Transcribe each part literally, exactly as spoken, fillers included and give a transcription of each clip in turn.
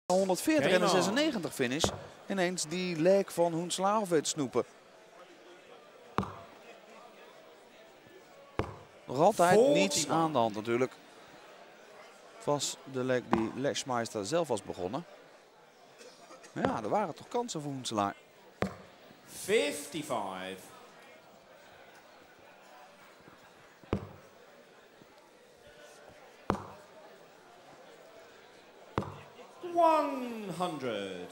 honderdveertig en een zesennegentig finish ineens die leg van Hoenselaar af weet te snoepen. Nog altijd niets aan de hand natuurlijk. Het was de leg die Leschmeister zelf was begonnen. Maar ja, er waren toch kansen voor Hoenselaar. vijfenvijftig. honderd.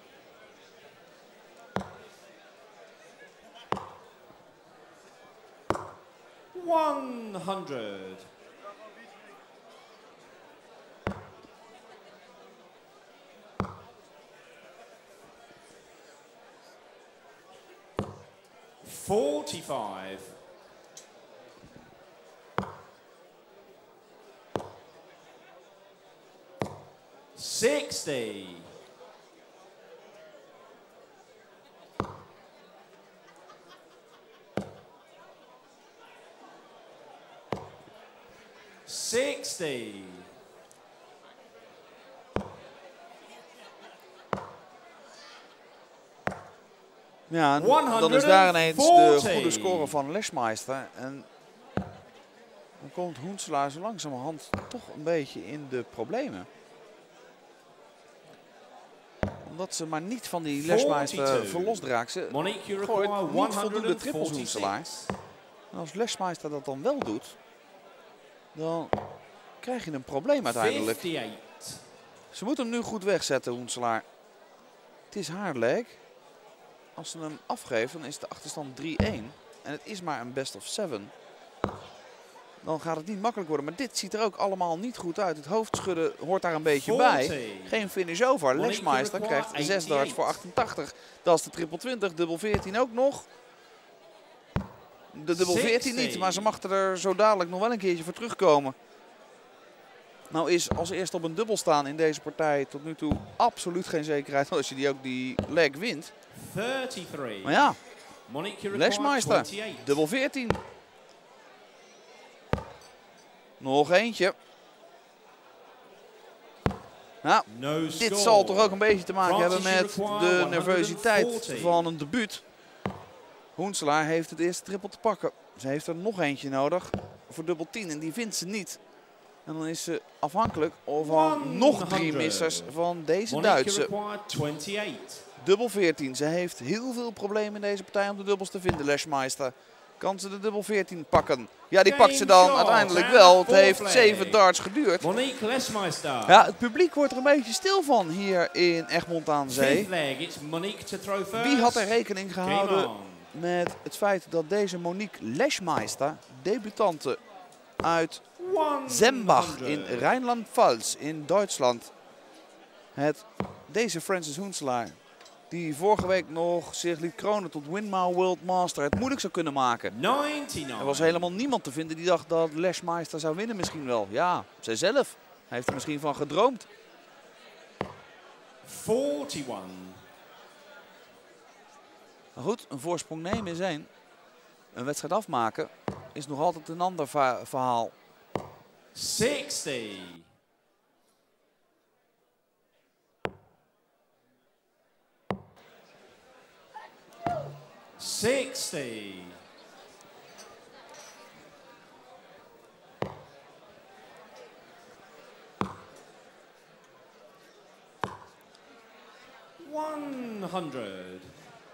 honderd. forty-five. sixty. sixty. Ja, en dan is daar ineens de goede score van Leschmeister. En dan komt Hoenselaar zo langzamerhand toch een beetje in de problemen. Omdat ze maar niet van die Leschmeister verlost raakt. Ze gooit niet voldoende trippels Hoenselaar. En als Leschmeister dat dan wel doet, dan krijg je een probleem uiteindelijk. vijfenvijftig. Ze moet hem nu goed wegzetten, Hoenselaar. Het is haar leg. Als ze hem afgeeft, dan is de achterstand drie-één. En het is maar een best of seven. Dan gaat het niet makkelijk worden. Maar dit ziet er ook allemaal niet goed uit. Het hoofdschudden hoort daar een beetje bij. Geen finish over. Leschmeister krijgt zes darts voor achtentachtig. Dat is de triple twintig. Dubbel veertien ook nog. De dubbel veertien niet. Maar ze mag er zo dadelijk nog wel een keertje voor terugkomen. Nou is als eerste op een dubbel staan in deze partij tot nu toe absoluut geen zekerheid. Als je die ook die leg wint. drieëndertig. Maar ja, Leschmeister, dubbel veertien. Nog eentje. Nou, No dit score. zal toch ook een beetje te maken Francis hebben met require de nervositeit honderdveertig. van een debuut. Hoenselaar heeft het eerste triple te pakken. Ze heeft er nog eentje nodig voor dubbel tien en die vindt ze niet. En dan is ze afhankelijk van nog drie missers van deze Duitse. Dubbel veertien. Ze heeft heel veel problemen in deze partij om de dubbels te vinden, Leschmeister. Kan ze de dubbel veertien pakken? Ja, die pakt ze dan uiteindelijk wel. Het heeft zeven darts geduurd. Monique Leschmeister. Ja, het publiek wordt er een beetje stil van hier in Egmond aan Zee. Wie had er rekening gehouden met het feit dat deze Monique Leschmeister, debutante uit Sembach in Rijnland-Pfalz in Duitsland, het, deze Francis Hoenselaar, die vorige week nog zich liet kronen tot Winmau World Master, het moeilijk zou kunnen maken. negenennegentig. Er was helemaal niemand te vinden die dacht dat Leschmeister zou winnen misschien wel. Ja, zijzelf. Hij heeft er misschien van gedroomd. eenenveertig. Maar goed, een voorsprong nemen is één. Een wedstrijd afmaken is nog altijd een ander va- verhaal. zestig. zestig. honderd.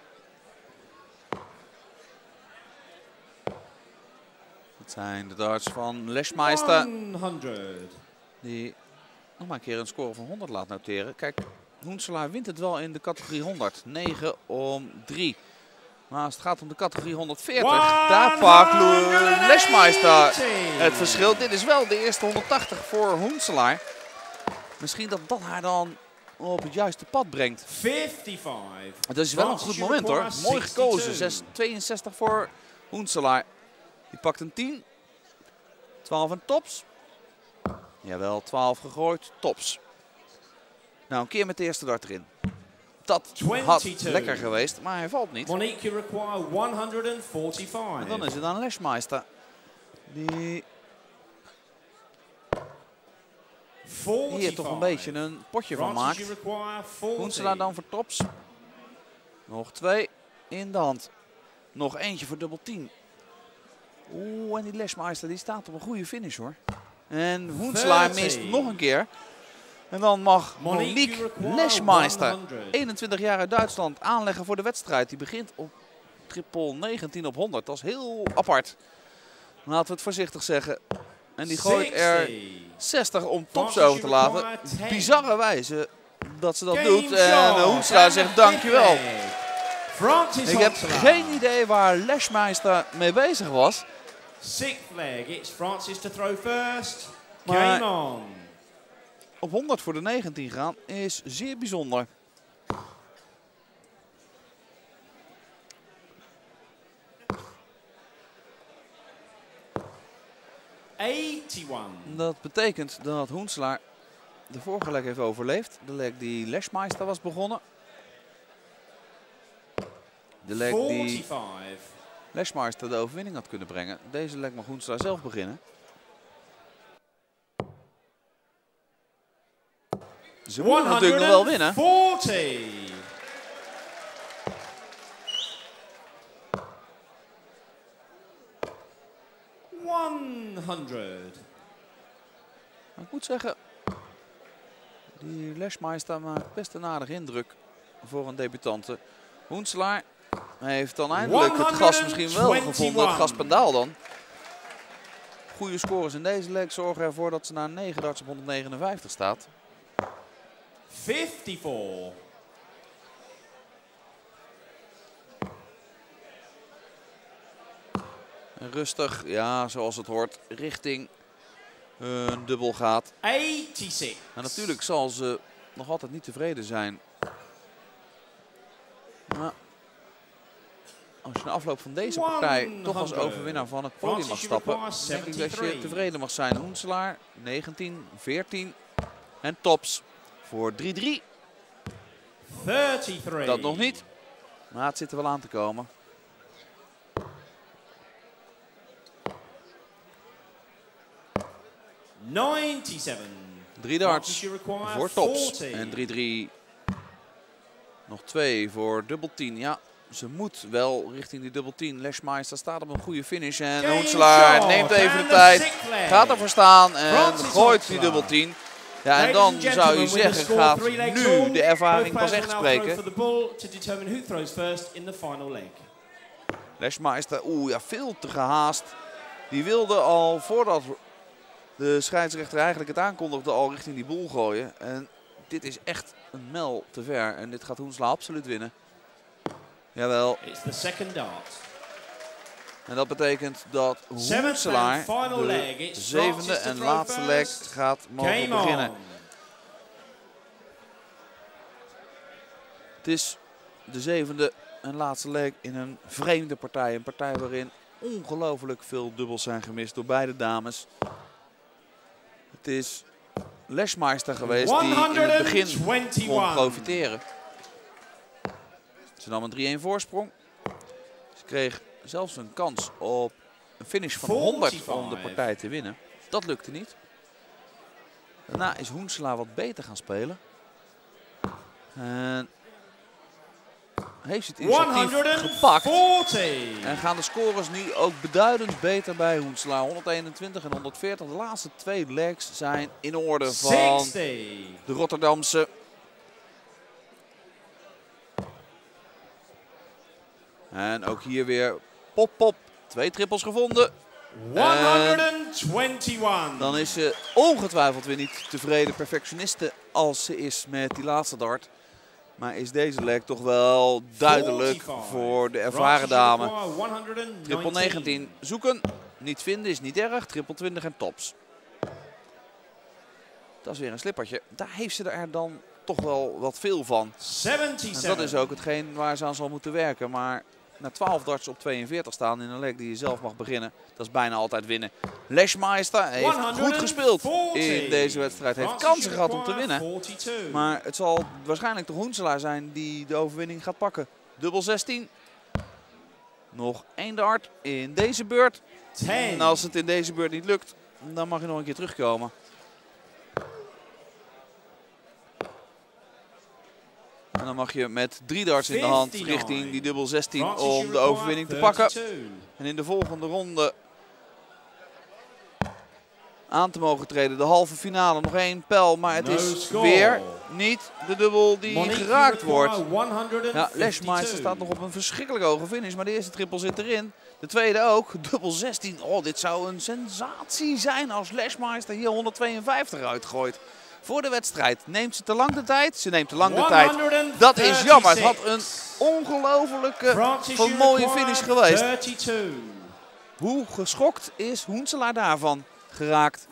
Dat zijn de darts van Leschmeister, honderd. die nog maar een keer een score van honderd laat noteren. Kijk, Hoenselaar wint het wel in de categorie honderd. negen om drie. Maar als het gaat om de categorie honderdveertig, daar pakt Leschmeister het verschil. Dit is wel de eerste honderdtachtig voor Hoenselaar. Misschien dat dat haar dan op het juiste pad brengt. vijfenvijftig. Het is wel een goed moment hoor. Mooi gekozen. zes tweeënzestig voor Hoenselaar. Die pakt een tien. twaalf en tops. Jawel, twaalf gegooid. Tops. Nou, een keer met de eerste dart erin. Dat had lekker geweest, maar hij valt niet. Monique, you require honderdvijfenveertig. En dan is het aan Leschmeister. Die hier toch een beetje een potje van maakt. Hoenselaar dan voor tops. Nog twee in de hand. Nog eentje voor dubbel tien. Oeh, en die Leschmeister die staat op een goede finish hoor. En Hoenselaar mist nog een keer. En dan mag Monique Leschmeister, eenentwintig jaar uit Duitsland, aanleggen voor de wedstrijd. Die begint op triple negentien op honderd. Dat is heel apart. Laten we het voorzichtig zeggen. En die gooit er zestig om tops over te laten. Bizarre wijze dat ze dat doet. En Hoenselaar zegt dankjewel. Ik heb geen idee waar Leschmeister mee bezig was. Sixth leg, it's Francis to throw first. Maar Game on. Op honderd voor de negentien gaan is zeer bijzonder. eenennegentig. Dat betekent dat Hoenselaar de vorige leg heeft overleefd. De leg die Leschmeister was begonnen. De leg die Leschmeister de overwinning had kunnen brengen. Deze leg mag Hoenselaar zelf beginnen. Ze moeten natuurlijk nog wel winnen. honderd. Maar ik moet zeggen, die Leschmeister maakt best een aardige indruk voor een debutante. Hoenselaar heeft dan eindelijk het gas misschien wel gevonden, het gaspendaal dan. Goede scores in deze leg zorgen ervoor dat ze na negen darts op honderdnegenenvijftig staat. vijfenvijftig. En rustig, ja, zoals het hoort, richting een dubbel gaat. eenenzestig. En natuurlijk zal ze nog altijd niet tevreden zijn. Maar als je na afloop van deze partij toch als overwinnaar van het podium mag stappen, denk ik dat je tevreden mag zijn. Hoenselaar, negentien, veertien en tops voor drie drie. drieëndertig. Dat nog niet, maar het zit er wel aan te komen. zevenennegentig. Drie darts voor tops en drie drie. Nog twee voor dubbel tien. Ja, ze moet wel richting die dubbel tien. Leschmeister staat op een goede finish. En Hoenselaar neemt even de tijd. Gaat ervoor staan en gooit die dubbel tien. Ja, en dan zou je zeggen, gaat nu de ervaring pas echt spreken. Leschmeister, oeh ja, veel te gehaast. Die wilde al voordat de scheidsrechter eigenlijk het aankondigde al richting die boel gooien. En dit is echt een mijl te ver. En dit gaat Hoenselaar absoluut winnen. Jawel. En dat betekent dat Hoenselaar de zevende en laatste leg gaat mogen beginnen. Het is de zevende en laatste leg in een vreemde partij. Een partij waarin ongelooflijk veel dubbels zijn gemist door beide dames. Het is Leschmeister geweest die in het begin kon profiteren. Ze nam een drie-een voorsprong. Ze kreeg zelfs een kans op een finish van honderd om de partij te winnen. Dat lukte niet. Daarna is Hoenselaar wat beter gaan spelen. En heeft het initiatief gepakt. En gaan de scores nu ook beduidend beter bij Hoenselaar. honderdeenentwintig en honderdveertig. De laatste twee legs zijn in orde van de Rotterdamse. En ook hier weer pop pop. Twee trippels gevonden. honderdeenentwintig. Dan is ze ongetwijfeld weer niet tevreden perfectioniste als ze is met die laatste dart. Maar is deze leg toch wel duidelijk voor de ervaren dame. Triple negentien zoeken. Niet vinden is niet erg. Triple twintig en tops. Dat is weer een slippertje. Daar heeft ze er dan toch wel wat veel van. En dat is ook hetgeen waar ze aan zal moeten werken. Maar na twaalf darts op tweeënveertig staan in een leg die je zelf mag beginnen. Dat is bijna altijd winnen. Leschmeister heeft goed gespeeld in deze wedstrijd. Heeft kansen gehad om te winnen. Maar het zal waarschijnlijk de Hoenselaar zijn die de overwinning gaat pakken. Dubbel zestien. Nog één dart in deze beurt. En als het in deze beurt niet lukt, dan mag je nog een keer terugkomen. En dan mag je met drie darts in de hand richting die dubbel zestien om de overwinning te pakken. En in de volgende ronde aan te mogen treden. De halve finale, nog één pijl, maar het is weer niet de dubbel die geraakt wordt. Ja, Leschmeister staat nog op een verschrikkelijk hoge finish, maar de eerste triple zit erin. De tweede ook, dubbel zestien. Oh, dit zou een sensatie zijn als Leschmeister hier honderdtweeënvijftig uitgooit. Voor de wedstrijd. Neemt ze te lang de tijd? Ze neemt te lang de tijd. Dat is jammer. Het had een ongelofelijke, een mooie finish geweest. Hoe geschokt is Hoenselaar daarvan geraakt?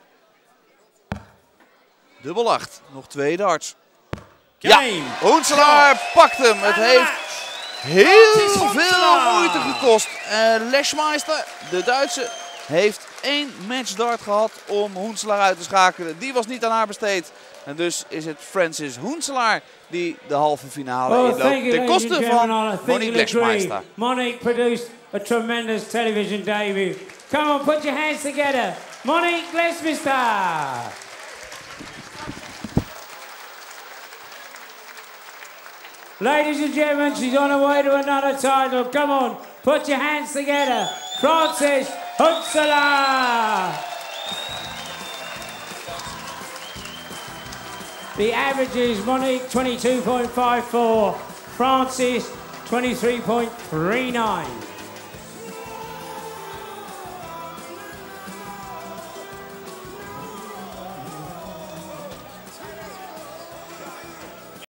Dubbel acht. Nog twee darts. Ja, Hoenselaar pakt hem. Het heeft heel veel moeite gekost. Uh, Leschmeister, de Duitse, heeft één matchdart gehad om Hoenselaar uit te schakelen. Die was niet aan haar besteed. En dus is het Francis Hoenselaar die de halve finale oh, inloopt ten koste van Monique Leschmeister. Monique produced a tremendous television debut. Come on, put your hands together. Monique Leschmeister. Ladies and gentlemen, she's on her way to another title. Come on, put your hands together. Francis Hoenselaar. The average is Monique twenty-two point five four, Francis twenty-three point three nine.